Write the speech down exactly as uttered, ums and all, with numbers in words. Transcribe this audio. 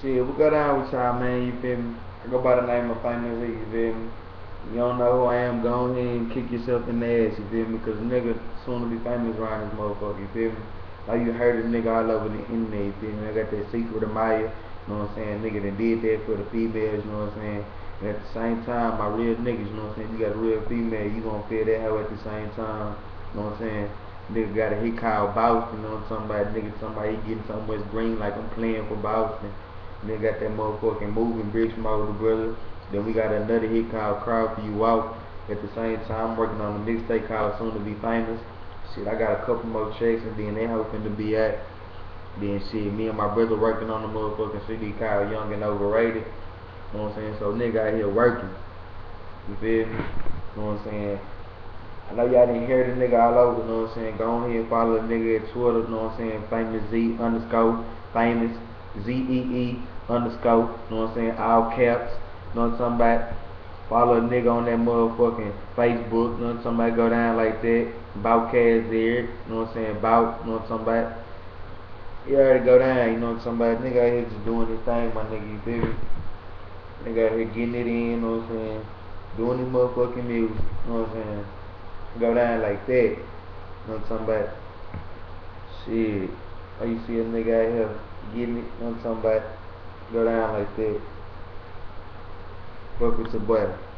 Shit, we go down with y'all, man, you feel me? I go by the name of Famous Z, you feel me? You don't know who I am, go ahead and kick yourself in the ass, you feel me? Cause a nigga soon to be famous around this motherfucker, you feel me? Like you heard a nigga all over the internet, you feel me? I got that secret of Maya, you know what I'm saying? Nigga that did that for the females, you know what I'm saying? And at the same time, my real niggas, you know what I'm saying? You got a real female, you gonna feel that hoe at the same time, you know what I'm saying? Nigga got a hit called Boston, you know what I'm talking about? Nigga, somebody getting so much green like I'm playing for Boston. Then got that motherfucking moving bricks from over the brother. Then we got another hit called Cry For You Out. At the same time, I'm working on a mixtape called Soon To Be Famous. Shit, I got a couple more tracks and then they hoping to be at. Then shit, me and my brother working on the motherfucking C D called Young and Overrated. You know what I'm saying? So nigga out here working. You feel me? You know what I'm saying? I know y'all didn't hear the nigga all over, you know what I'm saying? Go on here and follow the nigga at Twitter, you know what I'm saying? Famous Z underscore famous Z E E underscore, you know what I'm saying? All caps, you know what I'm talking about? Follow a nigga on that motherfucking Facebook, you know what I'm talking about? Go down like that. Bout Cash there, you know what I'm saying? Bout, you know what I'm talking about? You already go down, you know what I'm talking about? Nigga out here just doing his thing, my nigga, you feel me? Nigga out here getting it in, you know what I'm saying? Doing his motherfucking music, you know what I'm saying? Go down like that. You know what I'm talking about? Shit. Or you see a nigga out here getting it, you know what I'm talking about? Go down like that. Fuck with your boy.